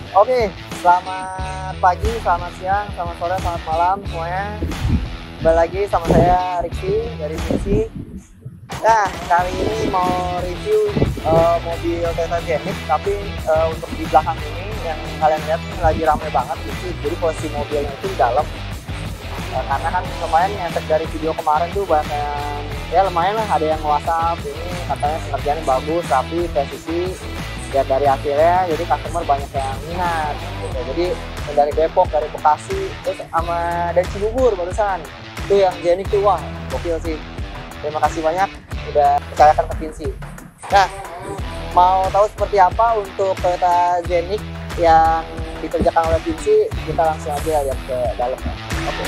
Oke, selamat pagi, selamat siang, selamat sore, selamat malam semuanya. Kembali lagi sama saya Riksi dari Vinci. Nah, kali ini mau review mobil Toyota Zenith, tapi untuk di belakang ini yang kalian lihat ini lagi ramai banget gitu. Jadi posisi mobilnya itu di dalam. Karena kan lumayan efek dari video kemarin tuh banyak yang, ya lumayan lah, ada yang WhatsApp ini katanya pengerjaannya bagus, rapi, presisi. Lihat dari hasilnya, jadi customer banyak yang minat gitu. Jadi dari Depok, dari Bekasi, terus sama dari Cibubur barusan itu yang Zenith tuh, wah gokil sih. Terima kasih banyak udah percayakan ke Vinci. Nah, mau tahu seperti apa untuk Toyota Zenith yang dikerjakan oleh Vinci, kita langsung aja lihat ke dalam. Oke.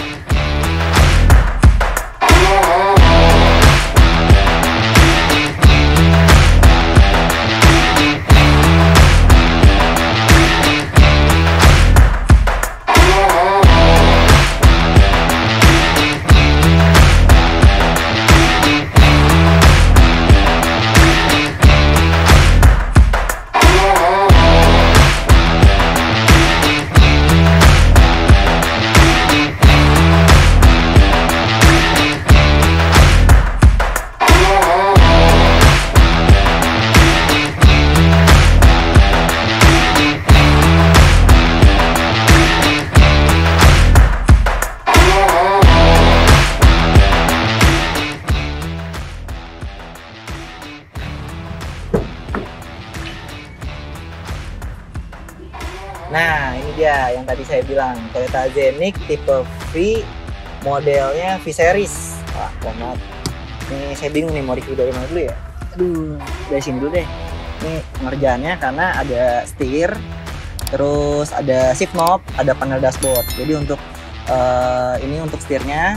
Nah, ini dia yang tadi saya bilang, Toyota Zenith tipe V, modelnya V Series. Wah, keren banget. Ini saya bingung nih mau review dari mana dulu ya. Aduh, dari sini dulu deh. Ini pengerjaannya karena ada setir, terus ada shift knob, ada panel dashboard. Jadi untuk ini untuk setirnya,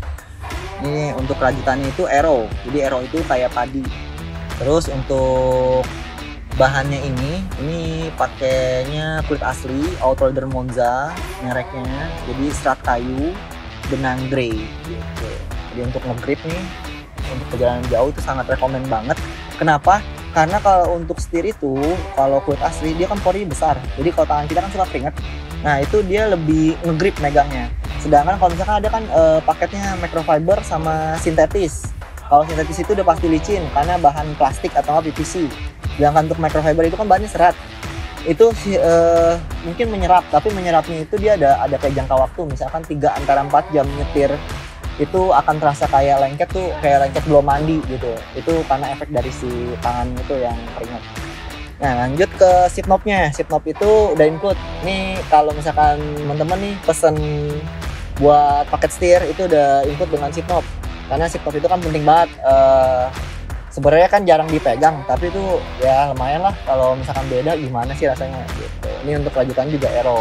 ini untuk rajutannya itu Aero. Jadi Aero itu kayak padi. Terus untuk bahannya ini pakainya kulit asli Outrider Monza mereknya, jadi serat kayu benang grey gitu. Jadi untuk nge-grip nih, untuk perjalanan jauh itu sangat rekomen banget. Kenapa? Karena kalau untuk setir itu, kalau kulit asli dia kan pori besar, jadi kalau tangan kita kan suka keringet. Nah itu dia lebih nge-grip megangnya. Sedangkan kalau misalkan ada kan paketnya microfiber sama sintetis. Kalau sintetis itu udah pasti licin karena bahan plastik atau PVC. Sedangkan untuk microfiber itu kan bahannya serat. Itu mungkin menyerap, tapi menyerapnya itu dia ada kayak jangka waktu. Misalkan 3 antara 4 jam nyetir itu akan terasa kayak lengket tuh, kayak lengket belum mandi gitu. Itu karena efek dari si tangan itu yang keringat. Nah, lanjut ke shift knob-nya. Shift knob itu udah include. Nih kalau misalkan teman-teman nih pesen buat paket setir itu udah include dengan shift knob. Karena shift knob itu kan penting banget. Sebenarnya kan jarang dipegang, tapi itu ya lumayan lah kalau misalkan beda gimana sih rasanya gitu. Ini untuk rajutan juga Aero.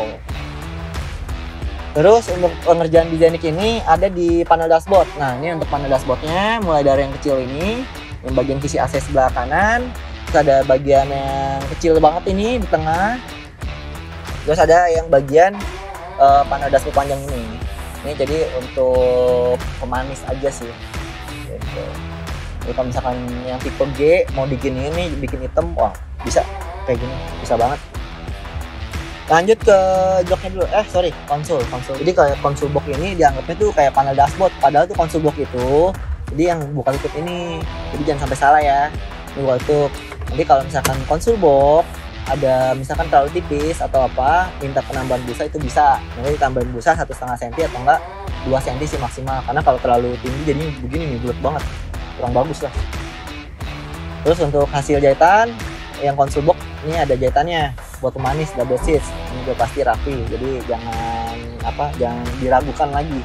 Terus untuk pengerjaan di Zenith ini ada di panel dashboard. Nah ini untuk panel dashboardnya mulai dari yang kecil ini, yang bagian kisi AC sebelah kanan. Terus ada bagian yang kecil banget ini di tengah. Terus ada yang bagian panel dashboard panjang ini. Ini jadi untuk pemanis aja sih gitu. Jadi kalau misalkan yang tipe G mau diginiin nih, bikin hitam, wah bisa kayak gini, bisa banget. Lanjut ke joknya dulu, konsol. Jadi kayak konsol box ini dianggapnya tuh kayak panel dashboard, padahal tuh konsol box itu, jadi yang buka tutup ini, jadi jangan sampai salah ya, ini buka tutup. Nanti kalau misalkan konsol box ada misalkan terlalu tipis atau apa, minta penambahan busa itu bisa. Nanti ditambahin busa 1,5 cm atau enggak 2 cm sih maksimal, karena kalau terlalu tinggi jadi begini nih, bulat banget. Kurang bagus lah. Terus untuk hasil jahitan yang konsol box ini ada jahitannya buat pemanis double stitch. Ini udah pasti rapi, jadi jangan diragukan lagi.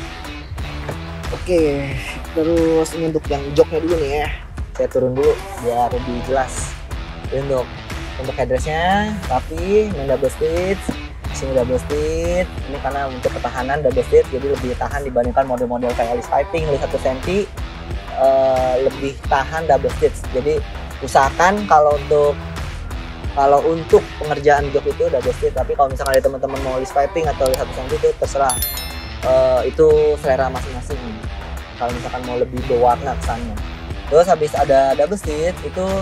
Oke, terus ini untuk yang joknya dulu nih ya. Saya turun dulu biar lebih jelas. Ini untuk headrestnya rapi, main double stitch. Sini double stitch. Ini karena untuk ketahanan double stitch, jadi lebih tahan dibandingkan model-model kayak Alice Piping, Alice 1 cm. Lebih tahan double stitch. Jadi usahakan kalau untuk pengerjaan jok itu double stitch. Tapi kalau misalkan ada teman-teman mau list piping atau list 1 cm itu terserah, itu selera masing-masing. Kalau misalkan mau lebih berwarna kesannya. Terus habis ada double stitch itu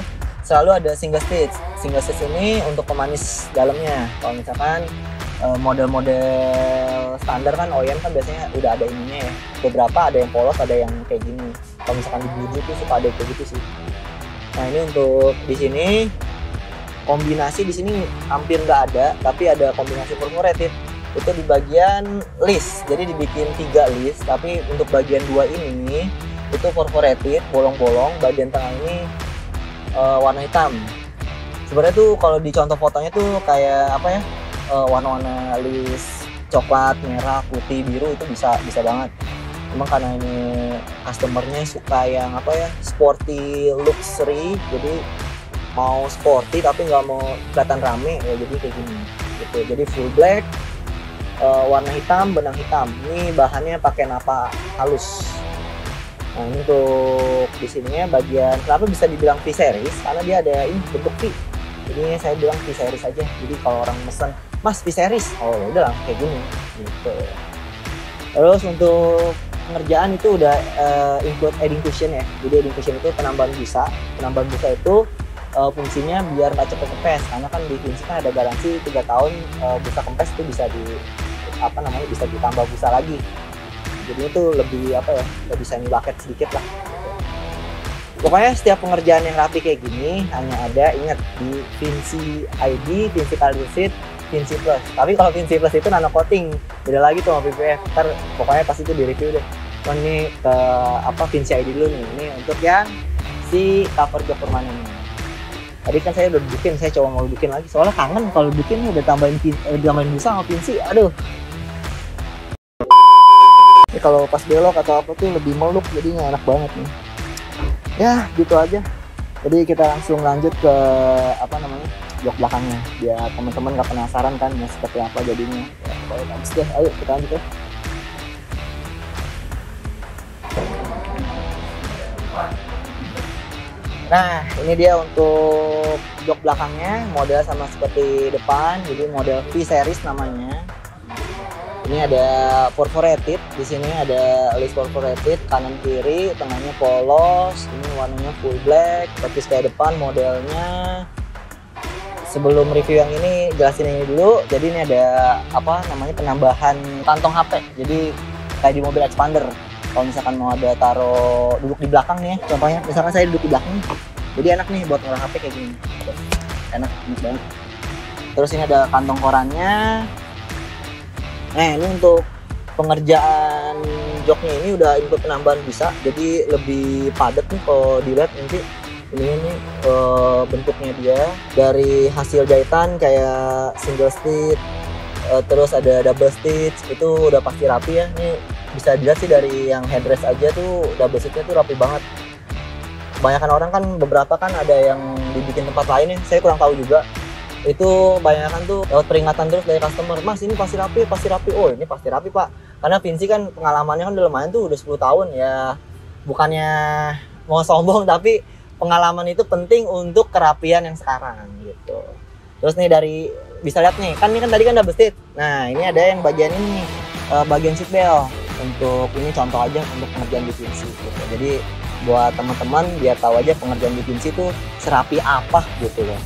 selalu ada single stitch. Single stitch ini untuk pemanis dalamnya. Kalau misalkan model-model standar kan OEM kan biasanya udah ada ininya ya. Beberapa ada yang polos, ada yang kayak gini. Kalau misalkan di Blue tuh suka ada kayak gitu sih. Nah ini untuk di sini kombinasi di sini hampir nggak ada, tapi ada kombinasi perforated itu di bagian list. Jadi dibikin 3 list, tapi untuk bagian 2 ini itu perforated bolong-bolong, bagian tengah ini warna hitam. Sebenarnya tuh kalau di contoh fotonya tuh kayak apa ya? Warna-warna list coklat, merah, putih, biru itu bisa banget. Emang karena ini customernya suka yang apa ya, sporty luxury, jadi mau sporty tapi nggak mau kelihatan rame ya, jadi kayak gini gitu. Jadi full black, warna hitam, benang hitam. Ini bahannya pakai napa halus. Nah ini untuk di sininya bagian kenapa bisa dibilang V-series, karena dia ada ini bentuk V. Jadi saya bilang V-series aja. Jadi kalau orang mesen, Mas V-series, oh ya udah lah kayak gini gitu. Terus untuk pengerjaan itu udah include adding cushion ya. Jadi adding cushion itu penambahan busa. Penambahan busa itu fungsinya biar nggak cepet kempes, karena kan di Vinci kan ada garansi 3 tahun busa kempes itu bisa bisa ditambah busa lagi. Jadi itu lebih lebih semi bucket sedikit lah. Pokoknya setiap pengerjaan yang rapi kayak gini hanya ada, ingat, di Vinci ID, Vinci Color Sheet, Vinci Plus. Tapi kalau Vinci Plus itu nano coating, beda lagi tuh sama PPF. Ntar pokoknya pasti itu di review deh. Cuman ini ke Vinci ID dulu nih. Ini untuk yang si cover jok permanennya. Tadi kan saya udah bikin, saya coba mau bikin lagi. Soalnya kangen kalau bikin udah tambahin busa sama Vinci. Aduh. Ini kalau pas belok atau apa tuh lebih meluk, jadinya enak banget nih. Ya gitu aja. Jadi kita langsung lanjut ke jok belakangnya, biar teman-teman nggak penasaran kan ya seperti apa jadinya. Ya, bagus deh, ayo kita lanjut ya. Nah ini dia untuk jok belakangnya, model sama seperti depan, jadi model V-series namanya. Ini ada perforated, di sini ada list perforated kanan kiri, tengahnya polos, ini warnanya full black, persis kayak depan modelnya. Sebelum review yang ini jelasin ini dulu. Jadi ini ada penambahan kantong HP. Jadi kayak di mobil expander. Kalau misalkan mau ada taruh duduk di belakang nih, contohnya misalkan saya duduk di belakang, jadi enak nih buat naruh HP kayak gini. Enak banget. Terus ini ada kantong korannya. Nah ini untuk pengerjaan joknya ini udah include penambahan busa, jadi lebih padat nih kalau dilihat nanti. Ini bentuknya dia dari hasil jahitan kayak single stitch, terus ada double stitch, itu udah pasti rapi ya. Ini bisa dilihat sih dari yang headrest aja tuh double stitchnya tuh rapi banget. Kebanyakan orang kan beberapa kan ada yang dibikin tempat lain ya, saya kurang tahu juga. Itu banyakan tuh lewat peringatan terus dari customer, Mas ini pasti rapi. Oh ini pasti rapi Pak, karena Vinci kan pengalamannya kan udah lumayan tuh, udah 10 tahun ya. Bukannya mau sombong, tapi pengalaman itu penting untuk kerapian yang sekarang gitu. Terus nih bisa lihat nih, ini kan tadi kan double stitch. Nah ini ada yang bagian ini, bagian seat belt. Untuk ini contoh aja untuk pengerjaan di Vinci gitu. Jadi buat teman-teman biar tahu aja pengerjaan di Vinci itu serapi apa gitu loh.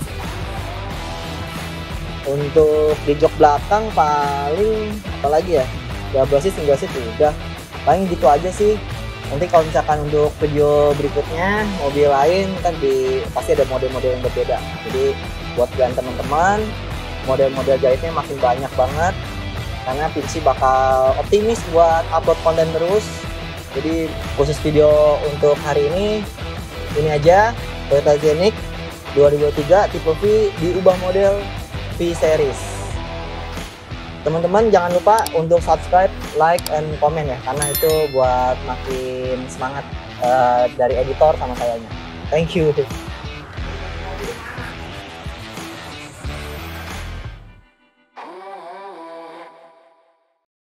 Untuk di jok belakang paling apalagi ya, double stitch, single stitch udah, paling gitu aja sih. Nanti kalau misalkan untuk video berikutnya mobil lain kan pasti ada model-model yang berbeda. Jadi buat kalian teman-teman, model-model jahitnya makin banyak banget, karena Vinci bakal optimis buat upload konten terus. Jadi khusus video untuk hari ini aja, Toyota Zeniq 2023 tipe V diubah model V-series. Teman-teman jangan lupa untuk subscribe, like, and comment ya, karena itu buat makin semangat dari editor sama sayanya. Thank you.